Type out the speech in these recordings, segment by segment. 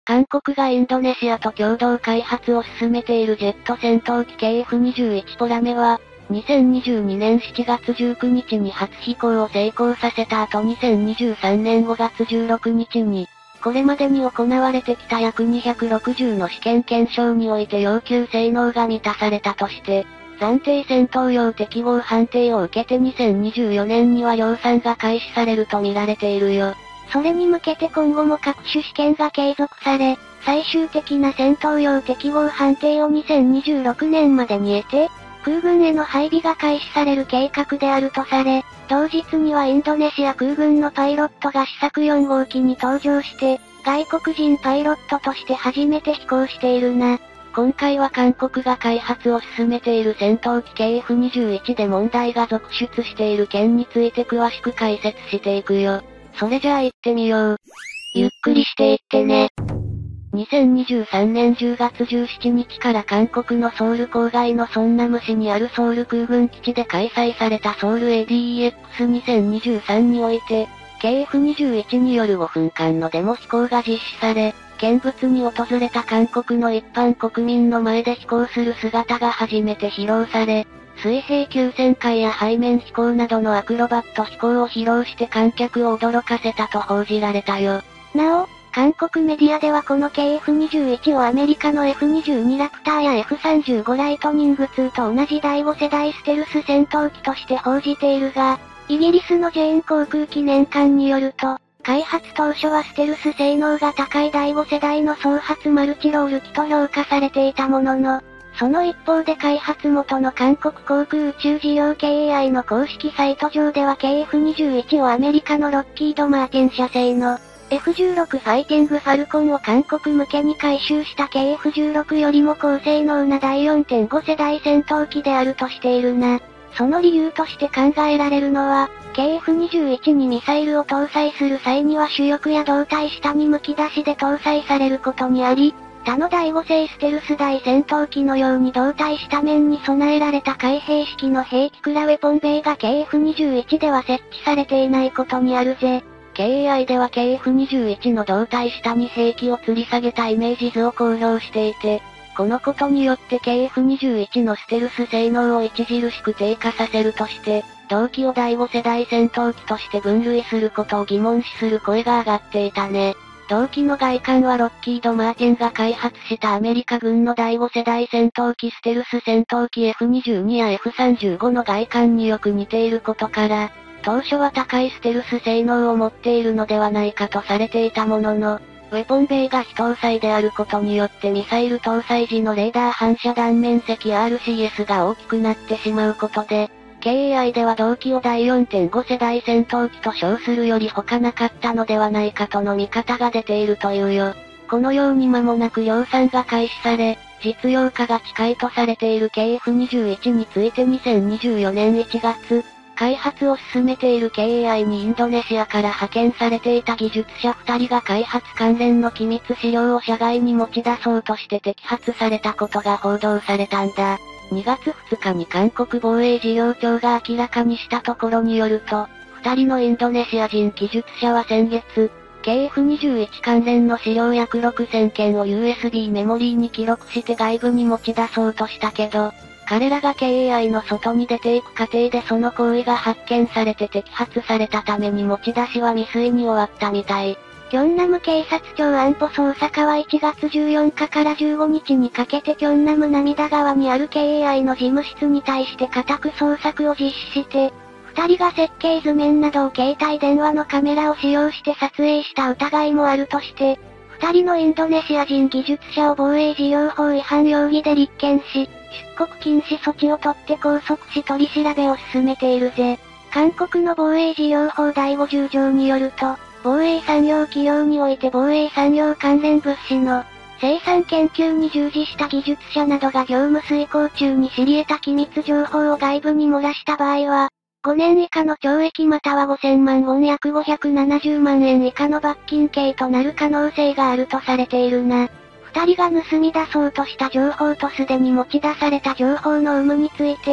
韓国がインドネシアと共同開発を進めているジェット戦闘機 KF-21 ポラメは、2022年7月19日に初飛行を成功させた後2023年5月16日に、これまでに行われてきた約260の試験検証において要求性能が満たされたとして、暫定戦闘用適合判定を受けて2024年には量産が開始されると見られているよ。 それに向けて今後も各種試験が継続され、最終的な戦闘用適合判定を2026年までに得て、空軍への配備が開始される計画であるとされ、同日にはインドネシア空軍のパイロットが試作4号機に搭乗して、外国人パイロットとして初めて飛行しているな。 今回は韓国が開発を進めている戦闘機 KF-21 で問題が続出している件について詳しく解説していくよ。それじゃあ行ってみよう。 ゆっくりしていってね。 2023年10月17日から韓国のソウル郊外のソンナム市にあるソウル空軍基地で開催されたソウル ADEX2023 において、KF-21 による5分間のデモ飛行が実施され、見物に訪れた韓国の一般国民の前で飛行する姿が初めて披露され、水平急旋回や背面飛行などのアクロバット飛行を披露して観客を驚かせたと報じられたよ。 なお、韓国メディアではこの KF-21 をアメリカの F-22 ラプターや F-35 ライトニング2と同じ第5世代ステルス戦闘機として報じているが、イギリスのジェーン航空機年間によると、開発当初はステルス性能が高い第5世代の総発マルチロール機と評価されていたものの、その一方で開発元の韓国航空宇宙事業 KAI の公式サイト上では KF-21 をアメリカのロッキード・マーティン社製の F-16 ファイティングファルコンを韓国向けに改修した KF-16 よりも高性能な第 4.5 世代戦闘機であるとしているな。その理由として考えられるのは、KF-21 にミサイルを搭載する際には主翼や胴体下に剥き出しで搭載されることにあり、他の第5世ステルス大戦闘機のように胴体下面に備えられた開閉式の兵器クラウェポンベイが KF-21 では設置されていないことにあるぜ。 KAI では KF-21 の胴体下に兵器を吊り下げたイメージ図を公表していて、このことによって KF-21 のステルス性能を著しく低下させるとして、同機を第5世代戦闘機として分類することを疑問視する声が上がっていたね。同機の外観はロッキード・マーティンが開発したアメリカ軍の第5世代戦闘機ステルス戦闘機 F-22 や F-35 の外観によく似ていることから、当初は高いステルス性能を持っているのではないかとされていたものの、ウェポンベイが非搭載であることによってミサイル搭載時のレーダー反射断面積 RCS が大きくなってしまうことで、KAI では同機を第 4.5 世代戦闘機と称するより他なかったのではないかとの見方が出ているというよ。このように間もなく量産が開始され、実用化が近いとされている KF-21 について2024年1月、開発を進めている KAI にインドネシアから派遣されていた技術者2人が開発関連の機密資料を社外に持ち出そうとして摘発されたことが報道されたんだ。2月2日に韓国防衛事業庁が明らかにしたところによると、2人のインドネシア人技術者は先月、KF-21 関連の資料約6000件を USB メモリーに記録して外部に持ち出そうとしたけど、彼らが KAI の外に出ていく過程でその行為が発見されて摘発されたために持ち出しは未遂に終わったみたい。 キョンナム警察庁安保捜査課は1月14日から15日にかけてキョンナム涙川にある KAI の事務室に対して家宅捜索を実施して、二人が設計図面などを携帯電話のカメラを使用して撮影した疑いもあるとして、二人のインドネシア人技術者を防衛事業法違反容疑で立件し、出国禁止措置を取って拘束し取り調べを進めているぜ。韓国の防衛事業法第50条によると、防衛産業企業において防衛産業関連物資の生産研究に従事した技術者などが業務遂行中に知り得た機密情報を外部に漏らした場合は、5年以下の懲役または5000万ウォン約570万円以下の罰金刑となる可能性があるとされているな。二人が盗み出そうとした情報とすでに持ち出された情報の有無について、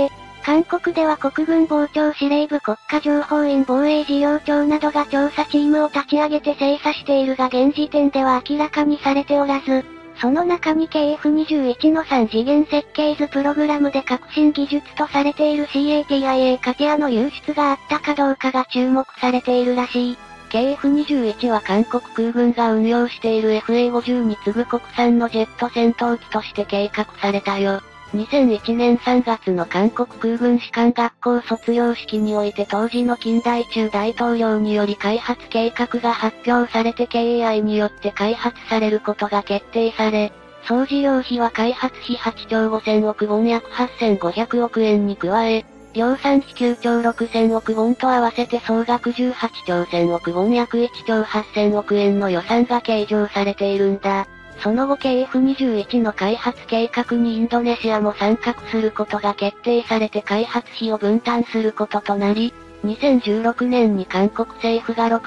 韓国では国軍防長司令部国家情報院防衛事業庁などが調査チームを立ち上げて精査しているが現時点では明らかにされておらず、その中に KF-21 の3次元設計図プログラムで革新技術とされている CATIA カティアの流出があったかどうかが注目されているらしい。 KF-21 は韓国空軍が運用している FA-50 に次ぐ国産のジェット戦闘機として計画されたよ。2001年3月の韓国空軍士官学校卒業式において当時の金大中大統領により開発計画が発表されて KAI によって開発されることが決定され、総事業費は開発費8兆5000億ウォン約8500億円に加え、量産費9兆6000億ウォンと合わせて総額18兆1000億ウォン約1兆8000億円の予算が計上されているんだ。その後 KF-21 の開発計画にインドネシアも参画することが決定されて開発費を分担することとなり、2016年に韓国政府が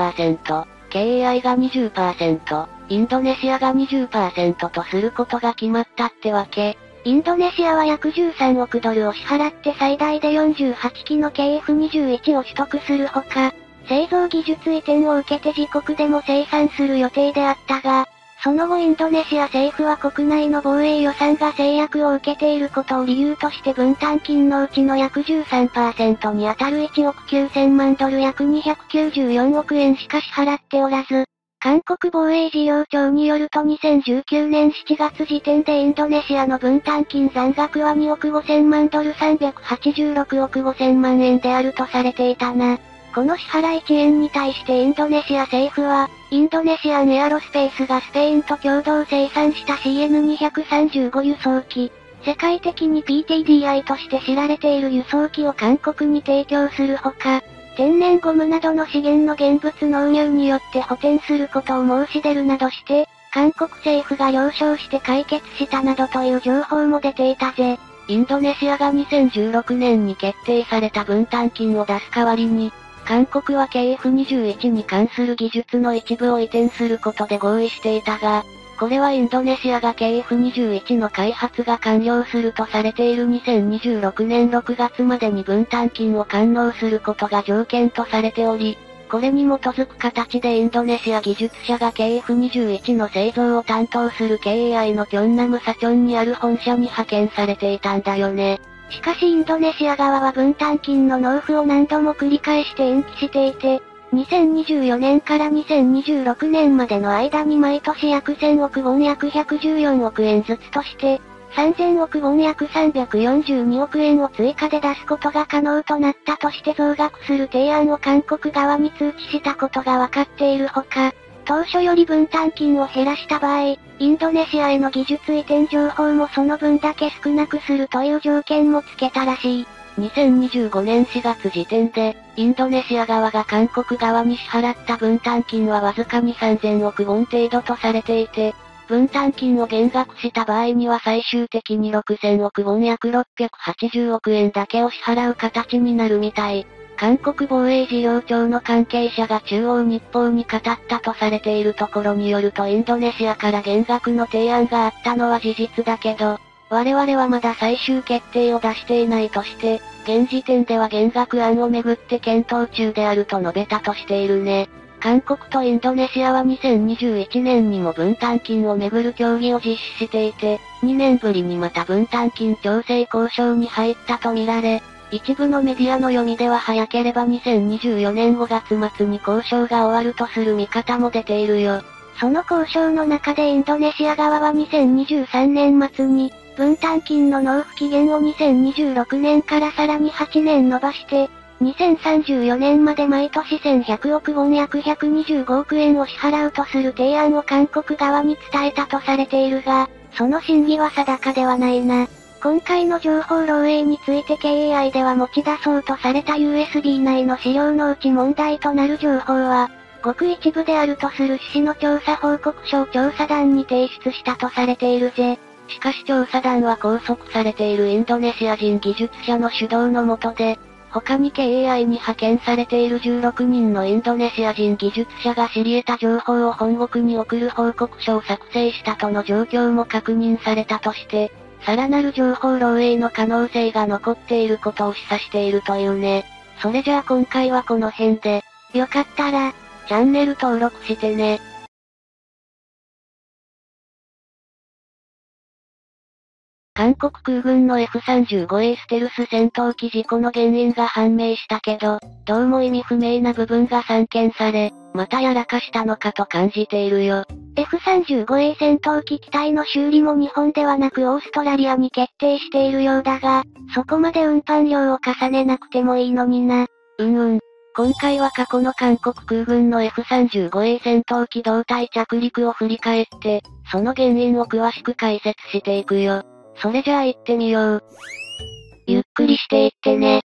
60%、KAI が 20%、インドネシアが 20% とすることが決まったってわけ。 インドネシアは約13億ドルを支払って最大で48機の KF-21 を取得するほか、製造技術移転を受けて自国でも生産する予定であったが、その後インドネシア政府は国内の防衛予算が制約を受けていることを理由として分担金のうちの約 13% に当たる1億9000万ドル約294億円しか支払っておらず、韓国防衛事業庁によると2019年7月時点でインドネシアの分担金残額は2億5000万ドル386億5000万円であるとされていたな。この支払い遅延に対してインドネシア政府は、インドネシアンエアロスペースがスペインと共同生産した CN235 輸送機、世界的に PTDI として知られている輸送機を韓国に提供するほか、天然ゴムなどの資源の現物納入によって補填することを申し出るなどして、韓国政府が了承して解決したなどという情報も出ていたぜ。 インドネシアが2016年に決定された分担金を出す代わりに、韓国は KF-21 に関する技術の一部を移転することで合意していたが、これはインドネシアが KF-21 の開発が完了するとされている2026年6月までに分担金を完納することが条件とされており、これに基づく形でインドネシア技術者が KF-21 の製造を担当する KAI のキョンナムサチョンにある本社に派遣されていたんだよね。 しかしインドネシア側は分担金の納付を何度も繰り返して延期していて、2024年から2026年までの間に毎年約1000億ウォン約114億円ずつとして、3000億ウォン約342億円を追加で出すことが可能となったとして増額する提案を韓国側に通知したことがわかっているほか、当初より分担金を減らした場合、インドネシアへの技術移転情報もその分だけ少なくするという条件もつけたらしい。 2025年4月時点で、インドネシア側が韓国側に支払った分担金はわずかに3000億ウォン程度とされていて、分担金を減額した場合には最終的に6000億ウォン約680億円だけを支払う形になるみたい。韓国防衛事業庁の関係者が中央日報に語ったとされているところによるとインドネシアから減額の提案があったのは事実だけど、我々はまだ最終決定を出していないとして、現時点では減額案をめぐって検討中であると述べたとしているね。韓国とインドネシアは2021年にも分担金をめぐる協議を実施していて、2年ぶりにまた分担金調整交渉に入ったとみられ、一部のメディアの読みでは早ければ2024年5月末に交渉が終わるとする見方も出ているよ。 その交渉の中でインドネシア側は2023年末に、分担金の納付期限を2026年からさらに8年延ばして、2034年まで毎年1100億ウォン約125億円を支払うとする提案を韓国側に伝えたとされているが、その真偽は定かではないな。今回の情報漏洩について KAI では持ち出そうとされた USB 内の資料のうち問題となる情報は、ごく一部であるとする趣旨の調査報告書を調査団に提出したとされているぜ。 しかし調査団は拘束されているインドネシア人技術者の主導の下で、他に KAI に派遣されている16人のインドネシア人技術者が知り得た情報を本国に送る報告書を作成したとの状況も確認されたとして、 さらなる情報漏洩の可能性が残っていることを示唆しているというね。それじゃあ今回はこの辺で、 よかったら、 チャンネル登録してね。韓国空軍の F-35A ステルス戦闘機事故の原因が判明したけど、どうも意味不明な部分が散見され、またやらかしたのかと感じているよ。 F-35A 戦闘機機体の修理も日本ではなくオーストラリアに決定しているようだが、そこまで運搬量を重ねなくてもいいのにな。 今回は過去の韓国空軍の F-35A 戦闘機動体着陸を振り返って、その原因を詳しく解説していくよ。それじゃあ行ってみよう。 ゆっくりしていってね。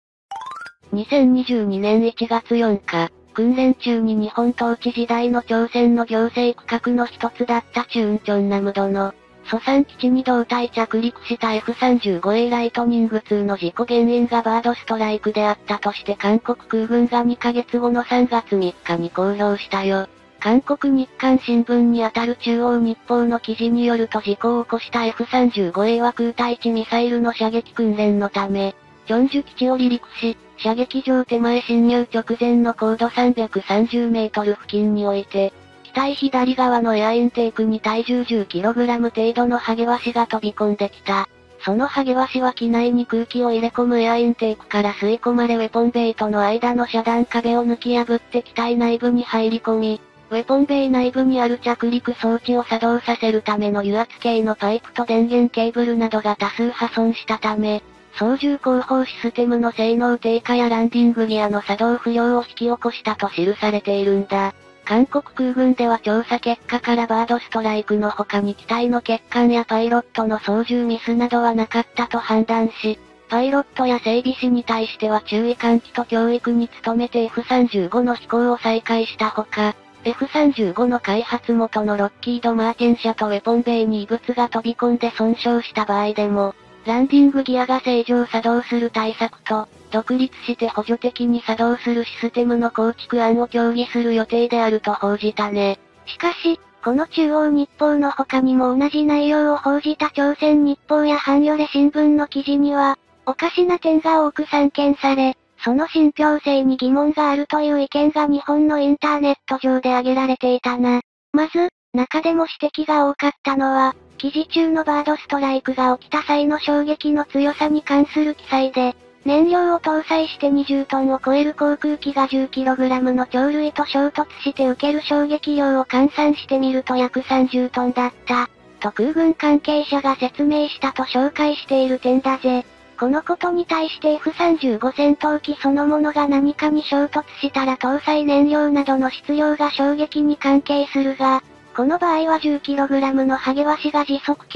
2022年1月4日、訓練中に日本統治時代の朝鮮の行政区画の一つだったチュンチョンナムドの、ソサン基地に動体着陸した F-35A ライトニング2の事故原因がバードストライクであったとして韓国空軍が2ヶ月後の3月3日に公表したよ。韓国日刊新聞にあたる中央日報の記事によると事故を起こした F-35A は空対地ミサイルの射撃訓練のため、チョンジュ基地を離陸し、射撃場手前侵入直前の高度330メートル付近において、機体左側のエアインテークに体重 10kg 程度のハゲワシが飛び込んできた。そのハゲワシは機内に空気を入れ込むエアインテークから吸い込まれウェポンベイとの間の遮断壁を抜き破って機体内部に入り込み、ウェポンベイ内部にある着陸装置を作動させるための油圧系のパイプと電源ケーブルなどが多数破損したため、操縦後方システムの性能低下やランディングギアの作動不良を引き起こしたと記されているんだ。韓国空軍では調査結果からバードストライクの他に機体の欠陥やパイロットの操縦ミスなどはなかったと判断し、パイロットや整備士に対しては注意喚起と教育に努めて F-35 の飛行を再開したほか、F-35 の開発元のロッキード・マーティン社とウェポンベイに異物が飛び込んで損傷した場合でも、ランディングギアが正常作動する対策と、独立して補助的に作動するシステムの構築案を協議する予定であると報じたね。 しかし、この中央日報の他にも同じ内容を報じた朝鮮日報やハンヨレ新聞の記事には、おかしな点が多く散見され、その信憑性に疑問があるという意見が日本のインターネット上で挙げられていたな。まず、中でも指摘が多かったのは、記事中のバードストライクが起きた際の衝撃の強さに関する記載で、燃料を搭載して20トンを超える航空機が 10kg の鳥類と衝突して受ける衝撃量を換算してみると約30トンだった、と空軍関係者が説明したと紹介している点だぜ。このことに対して F-35 戦闘機そのものが何かに衝突したら搭載燃料などの質量が衝撃に関係するが、この場合は 10kg のハゲワシが時速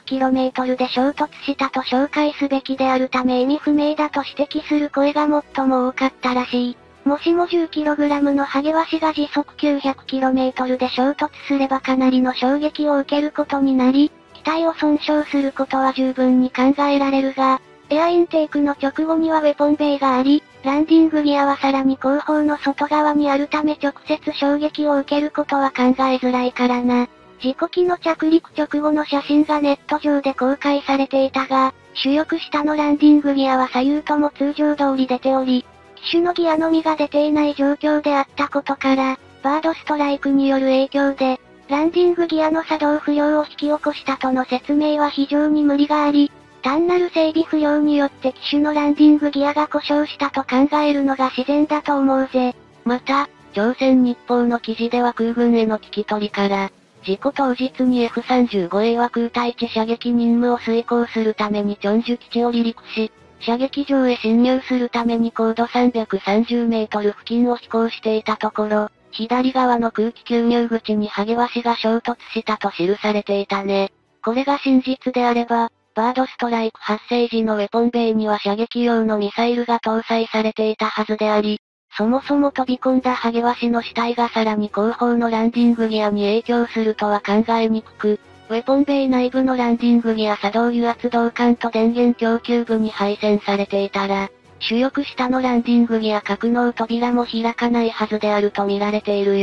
900km で衝突したと紹介すべきであるため意味不明だと指摘する声が最も多かったらしい。もしも 10kg のハゲワシが時速 900km で衝突すればかなりの衝撃を受けることになり、機体を損傷することは十分に考えられるが、エアインテークの直後にはウェポンベイがあり、ランディングギアはさらに後方の外側にあるため直接衝撃を受けることは考えづらいからな。事故機の着陸直後の写真がネット上で公開されていたが、主翼下のランディングギアは左右とも通常通り出ており、機種のギアのみが出ていない状況であったことから、バードストライクによる影響で、ランディングギアの作動不良を引き起こしたとの説明は非常に無理があり、単なる整備不良によって機種のランディングギアが故障したと考えるのが自然だと思うぜ。 また、朝鮮日報の記事では空軍への聞き取りから、事故当日に F-35A は空対地射撃任務を遂行するためにチョンジュ基地を離陸し、射撃場へ侵入するために高度330メートル付近を飛行していたところ、左側の空気吸入口にハゲワシが衝突したと記されていたね。これが真実であれば、バードストライク発生時のウェポンベイには射撃用のミサイルが搭載されていたはずであり、そもそも飛び込んだハゲワシの死体がさらに後方のランディングギアに影響するとは考えにくく、ウェポンベイ内部のランディングギア作動油圧導管と電源供給部に配線されていたら、主翼下のランディングギア格納扉も開かないはずであると見られているよ。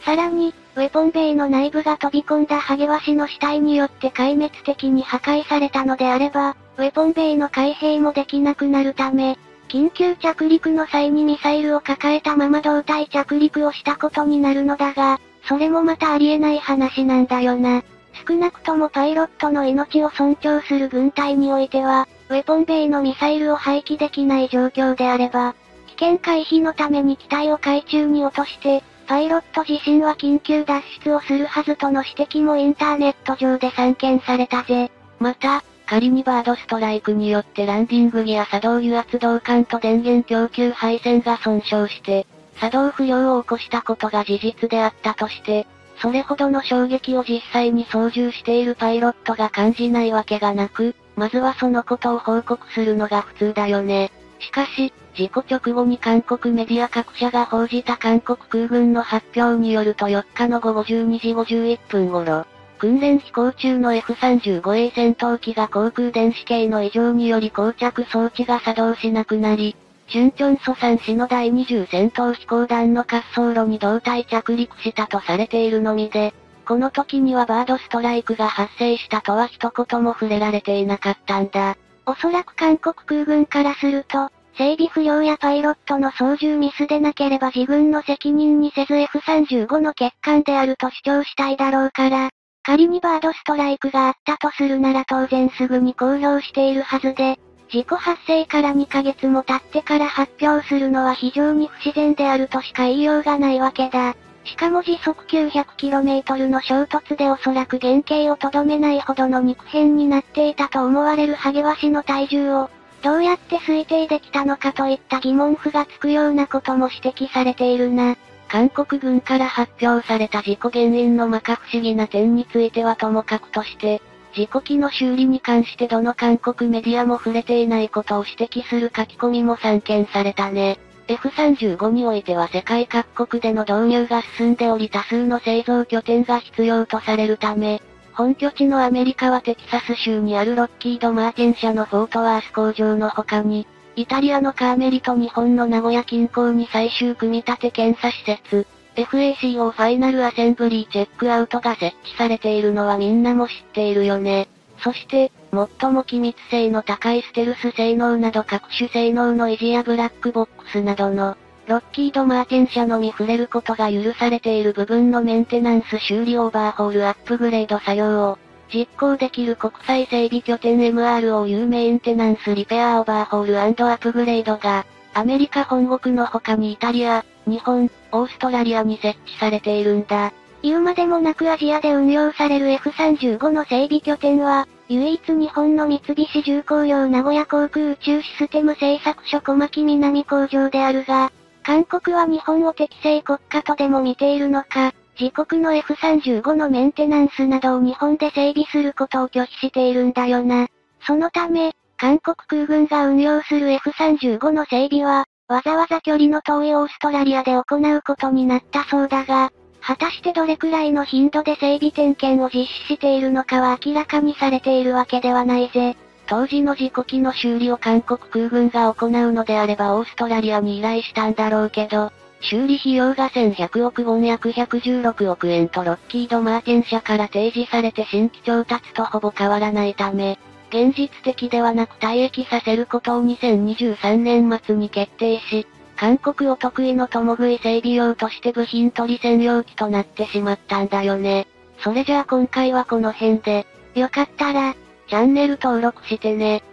さらに、ウェポンベイの内部が飛び込んだハゲワシの死体によって壊滅的に破壊されたのであれば、ウェポンベイの開閉もできなくなるため、緊急着陸の際にミサイルを抱えたまま胴体着陸をしたことになるのだが、それもまたありえない話なんだよな。少なくともパイロットの命を尊重する軍隊においては、ウェポンベイのミサイルを廃棄できない状況であれば、危険回避のために機体を海中に落として、パイロット自身は緊急脱出をするはずとの指摘もインターネット上で散見されたぜ。 また、仮にバードストライクによってランディングギア作動油圧導管と電源供給配線が損傷して、作動不良を起こしたことが事実であったとして、それほどの衝撃を実際に操縦しているパイロットが感じないわけがなく、まずはそのことを報告するのが普通だよね。しかし、事故直後に韓国メディア各社が報じた韓国空軍の発表によると4日の午後12時51分頃、訓練飛行中の F-35A 戦闘機が航空電子系の異常により膠着装置が作動しなくなり、春チョンソサン市の第20戦闘飛行団の滑走路に胴体着陸したとされているのみで、この時にはバードストライクが発生したとは一言も触れられていなかったんだ。 おそらく韓国空軍からすると、整備不良やパイロットの操縦ミスでなければ自軍の責任にせず F-35 の欠陥であると主張したいだろうから、仮にバードストライクがあったとするなら当然すぐに公表しているはずで、事故発生から2ヶ月も経ってから発表するのは非常に不自然であるとしか言いようがないわけだ。しかも時速 900km の衝突でおそらく原型をとどめないほどの肉片になっていたと思われるハゲワシの体重を、どうやって推定できたのかといった疑問符がつくようなことも指摘されているな。 韓国軍から発表された事故原因の摩訶不思議な点についてはともかくとして、事故機の修理に関してどの韓国メディアも触れていないことを指摘する書き込みも散見されたね。F-35 においては世界各国での導入が進んでおり多数の製造拠点が必要とされるため、本拠地のアメリカはテキサス州にあるロッキード・マーティン社のフォートワース工場の他に、イタリアのカーメリと日本の名古屋近郊に最終組み立て検査施設、FACO ファイナルアセンブリーチェックアウトが設置されているのはみんなも知っているよね。そして、最も機密性の高いステルス性能など各種性能の維持やブラックボックスなどの、ロッキード・マーティン社のみ触れることが許されている部分のメンテナンス修理オーバーホールアップグレード作業を、実行できる国際整備拠点 MROU メンテナンスリペアオーバーホール&アップグレードが、アメリカ本国の他にイタリア、日本、オーストラリアに設置されているんだ。 言うまでもなくアジアで運用される F-35 の整備拠点は、唯一日本の三菱重工業名古屋航空宇宙システム製作所小牧南工場であるが、韓国は日本を適正国家とでも見ているのか、自国の F-35 のメンテナンスなどを日本で整備することを拒否しているんだよな。そのため、韓国空軍が運用する F-35 の整備は、わざわざ距離の遠いオーストラリアで行うことになったそうだが、果たしてどれくらいの頻度で整備点検を実施しているのかは明らかにされているわけではないぜ。 当時の事故機の修理を韓国空軍が行うのであればオーストラリアに依頼したんだろうけど、修理費用が1100億ウォン約116億円とロッキード・マーティン社から提示されて新規調達とほぼ変わらないため、現実的ではなく退役させることを2023年末に決定し、韓国お得意の共食い整備用として部品取り専用機となってしまったんだよね。それじゃあ今回はこの辺で、 よかったら、 チャンネル登録してね。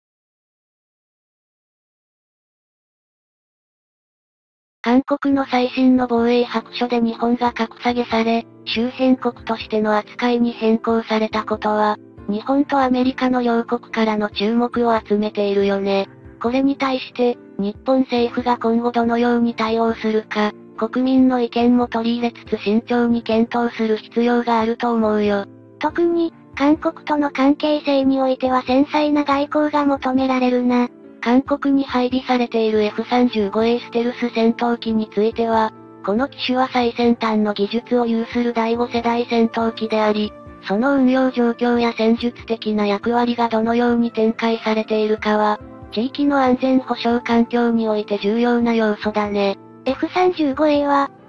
韓国の最新の防衛白書で日本が格下げされ、周辺国としての扱いに変更されたことは、日本とアメリカの両国からの注目を集めているよね。これに対して、日本政府が今後どのように対応するか、国民の意見も取り入れつつ慎重に検討する必要があると思うよ。 特に、韓国との関係性においては繊細な外交が求められるな。 韓国に配備されている F-35A ステルス戦闘機については、この機種は最先端の技術を有する第5世代戦闘機であり、その運用状況や戦術的な役割がどのように展開されているかは、地域の安全保障環境において重要な要素だね。 F-35A は、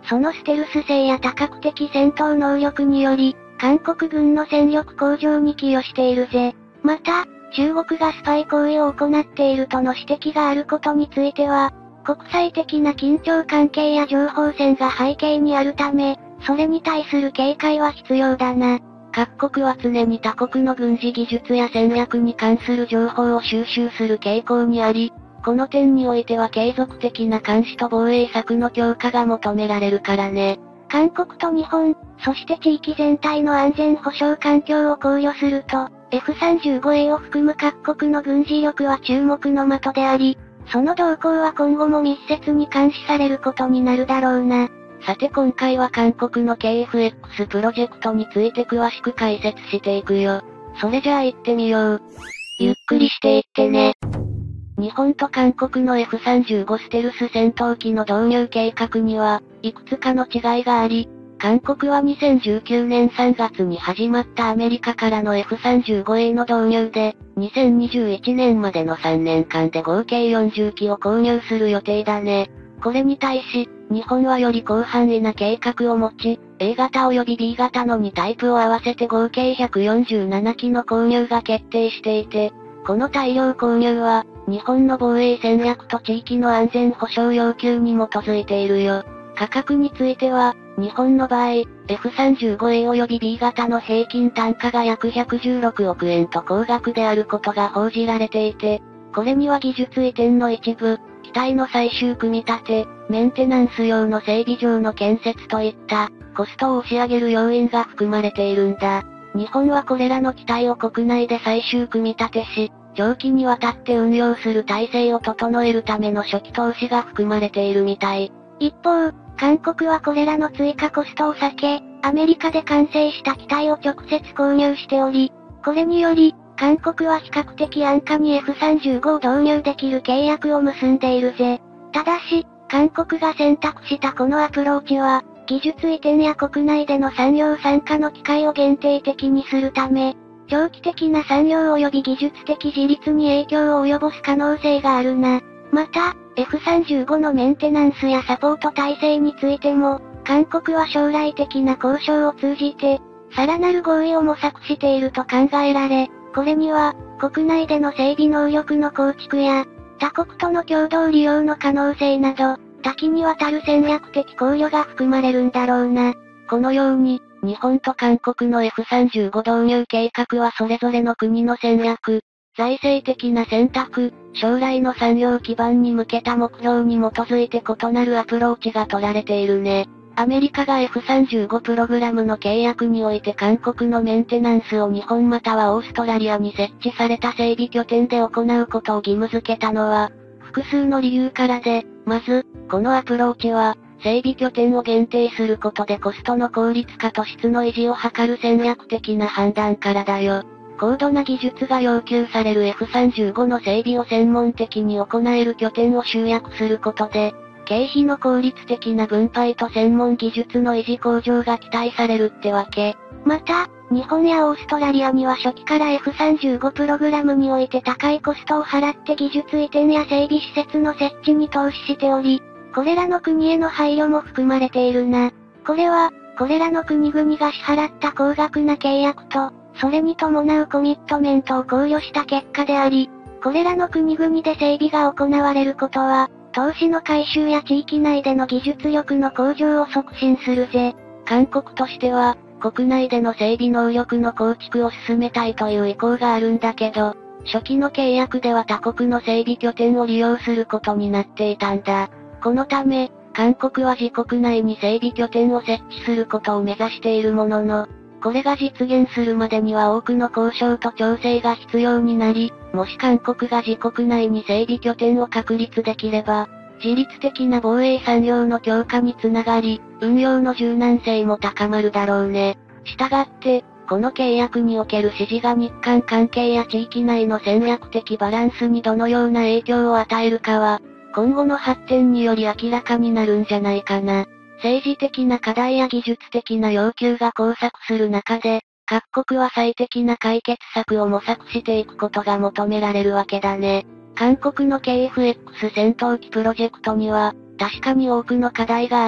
そのステルス性や多角的戦闘能力により、韓国軍の戦力向上に寄与しているぜ。また、中国がスパイ行為を行っているとの指摘があることについては、国際的な緊張関係や情報戦が背景にあるため、それに対する警戒は必要だな。 各国は常に他国の軍事技術や戦略に関する情報を収集する傾向にあり、この点においては継続的な監視と防衛策の強化が求められるからね。 韓国と日本、そして地域全体の安全保障環境を考慮すると、F-35A を含む各国の軍事力は注目の的であり、その動向は今後も密接に監視されることになるだろうな。 さて今回は韓国の KF-X プロジェクトについて詳しく解説していくよ。それじゃあ行ってみよう。 ゆっくりしていってね。 日本と韓国の F-35 ステルス戦闘機の導入計画には、いくつかの違いがあり、韓国は2019年3月に始まったアメリカからの F-35A の導入で、2021年までの3年間で合計40機を購入する予定だね。これに対し、日本はより広範囲な計画を持ち、A 型及び B 型の2タイプを合わせて合計147機の購入が決定していて、この大量購入は、日本の防衛戦略と地域の安全保障要求に基づいているよ。価格については、日本の場合、F-35A 及び B 型の平均単価が約116億円と高額であることが報じられていて、これには技術移転の一部、機体の最終組み立て、メンテナンス用の整備場の建設といった、コストを押し上げる要因が含まれているんだ。日本はこれらの機体を国内で最終組み立てし、長期にわたって運用する体制を整えるための初期投資が含まれているみたい。 一方、韓国はこれらの追加コストを避け、アメリカで完成した機体を直接購入しており、これにより、韓国は比較的安価に F-35 を導入できる契約を結んでいるぜ。ただし、韓国が選択したこのアプローチは、技術移転や国内での産業参加の機会を限定的にするため、長期的な産業及び技術的自立に影響を及ぼす可能性があるな。また、F-35 のメンテナンスやサポート体制についても、韓国は将来的な交渉を通じて、さらなる合意を模索していると考えられ、これには、国内での整備能力の構築や、他国との共同利用の可能性など、多岐にわたる戦略的考慮が含まれるんだろうな。 このように、日本と韓国の F-35 導入計画はそれぞれの国の戦略、財政的な選択、将来の産業基盤に向けた目標に基づいて異なるアプローチが取られているね。アメリカが F-35 プログラムの契約において韓国のメンテナンスを日本またはオーストラリアに設置された整備拠点で行うことを義務付けたのは、複数の理由からで、まず、このアプローチは、整備拠点を限定することでコストの効率化と質の維持を図る戦略的な判断からだよ。高度な技術が要求される F-35 の整備を専門的に行える拠点を集約することで、経費の効率的な分配と専門技術の維持向上が期待されるってわけ。 また、日本やオーストラリアには初期から F-35 プログラムにおいて高いコストを払って技術移転や整備施設の設置に投資しており、これらの国への配慮も含まれているな。これは、これらの国々が支払った高額な契約と、それに伴うコミットメントを考慮した結果であり、これらの国々で整備が行われることは、投資の回収や地域内での技術力の向上を促進するぜ。 韓国としては、国内での整備能力の構築を進めたいという意向があるんだけど、初期の契約では他国の整備拠点を利用することになっていたんだ。このため、韓国は自国内に整備拠点を設置することを目指しているものの、これが実現するまでには多くの交渉と調整が必要になり、もし韓国が自国内に整備拠点を確立できれば、自律的な防衛産業の強化につながり、運用の柔軟性も高まるだろうね。したがって、この契約における支持が日韓関係や地域内の戦略的バランスにどのような影響を与えるかは、今後の発展により明らかになるんじゃないかな。政治的な課題や技術的な要求が交錯する中で、各国は最適な解決策を模索していくことが求められるわけだね。韓国の KF-X 戦闘機プロジェクトには、確かに多くの課題があり、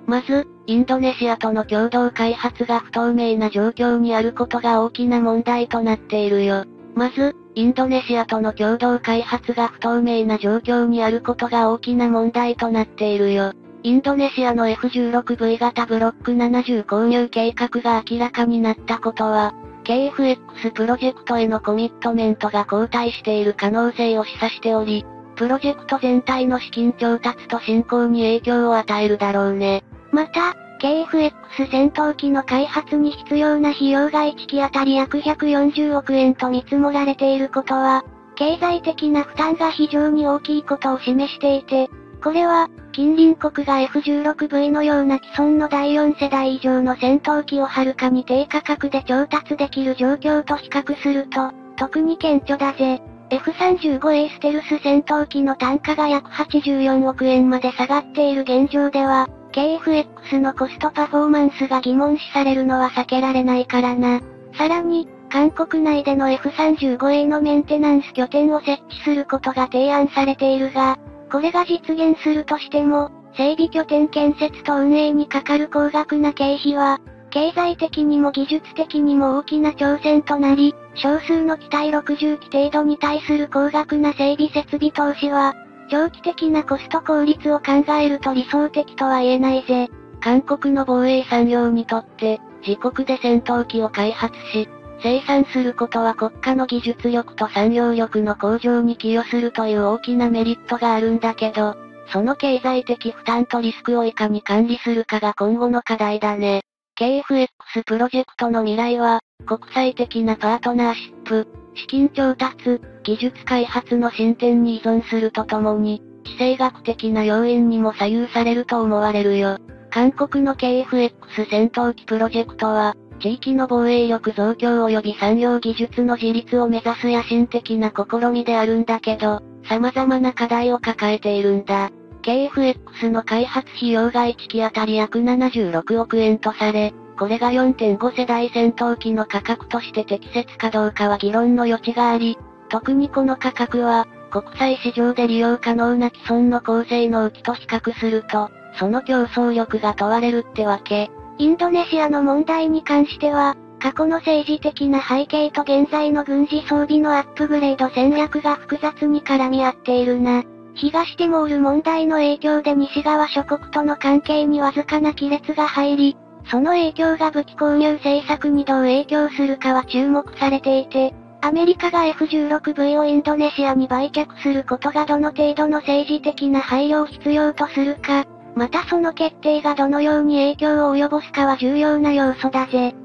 まず、インドネシアとの共同開発が不透明な状況にあることが大きな問題となっているよ。まず、インドネシアとの共同開発が不透明な状況にあることが大きな問題となっているよ。インドネシアの F16V 型ブロック70購入計画が明らかになったことは、KFX プロジェクトへのコミットメントが後退している可能性を示唆しており、プロジェクト全体の資金調達と進行に影響を与えるだろうね。 また、KFX 戦闘機の開発に必要な費用が1機当たり約140億円と見積もられていることは、経済的な負担が非常に大きいことを示していて、これは、近隣国が F16V のような既存の第4世代以上の戦闘機をはるかに低価格で調達できる状況と比較すると、特に顕著だぜ。F35A ステルス戦闘機の単価が約84億円まで下がっている現状では、KFX のコストパフォーマンスが疑問視されるのは避けられないからな。さらに、韓国内での F35A のメンテナンス拠点を設置することが提案されているが、これが実現するとしても、整備拠点建設と運営にかかる高額な経費は、経済的にも技術的にも大きな挑戦となり、少数の機体60機程度に対する高額な整備設備投資は、長期的なコスト効率を考えると理想的とは言えないぜ。 韓国の防衛産業にとって、自国で戦闘機を開発し、生産することは国家の技術力と産業力の向上に寄与するという大きなメリットがあるんだけど、その経済的負担とリスクをいかに管理するかが今後の課題だね。KFX プロジェクトの未来は、国際的なパートナーシップ、資金調達、技術開発の進展に依存するとともに、地政学的な要因にも左右されると思われるよ。韓国の KFX 戦闘機プロジェクトは、地域の防衛力増強及び産業技術の自立を目指す野心的な試みであるんだけど、様々な課題を抱えているんだ。KFX の開発費用が1機当たり約76億円とされ、これが 4.5 世代戦闘機の価格として適切かどうかは議論の余地があり、特にこの価格は、国際市場で利用可能な既存の高性能機と比較すると、その競争力が問われるってわけ。 インドネシアの問題に関しては、過去の政治的な背景と現在の軍事装備のアップグレード戦略が複雑に絡み合っているな。東ティモール問題の影響で西側諸国との関係にわずかな亀裂が入り、その影響が武器購入政策にどう影響するかは注目されていて、アメリカが F16V をインドネシアに売却することがどの程度の政治的な配慮を必要とするか、またその決定がどのように影響を及ぼすかは重要な要素だぜ。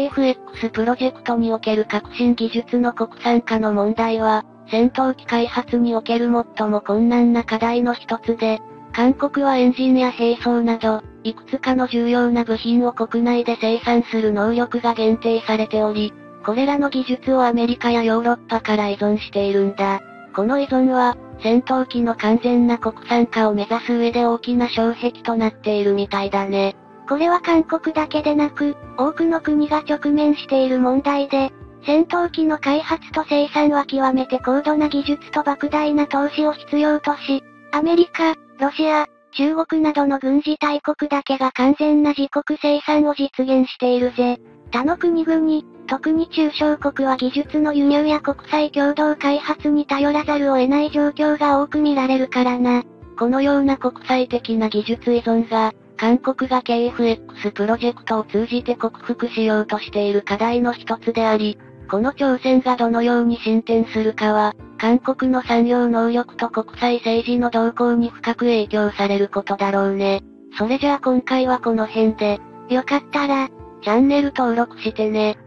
KFX プロジェクトにおける革新技術の国産化の問題は、戦闘機開発における最も困難な課題の一つで、韓国はエンジンや兵装など、いくつかの重要な部品を国内で生産する能力が限定されており、これらの技術をアメリカやヨーロッパから依存しているんだ。この依存は、戦闘機の完全な国産化を目指す上で大きな障壁となっているみたいだね。 これは韓国だけでなく、多くの国が直面している問題で、戦闘機の開発と生産は極めて高度な技術と莫大な投資を必要とし、アメリカ、ロシア、中国などの軍事大国だけが完全な自国生産を実現しているぜ。他の国々、特に中小国は技術の輸入や国際共同開発に頼らざるを得ない状況が多く見られるからな。 このような国際的な技術依存が、韓国が KFX プロジェクトを通じて克服しようとしている課題の一つであり、この挑戦がどのように進展するかは、韓国の産業能力と国際政治の動向に深く影響されることだろうね。それじゃあ今回はこの辺で、 よかったら、 チャンネル登録してね。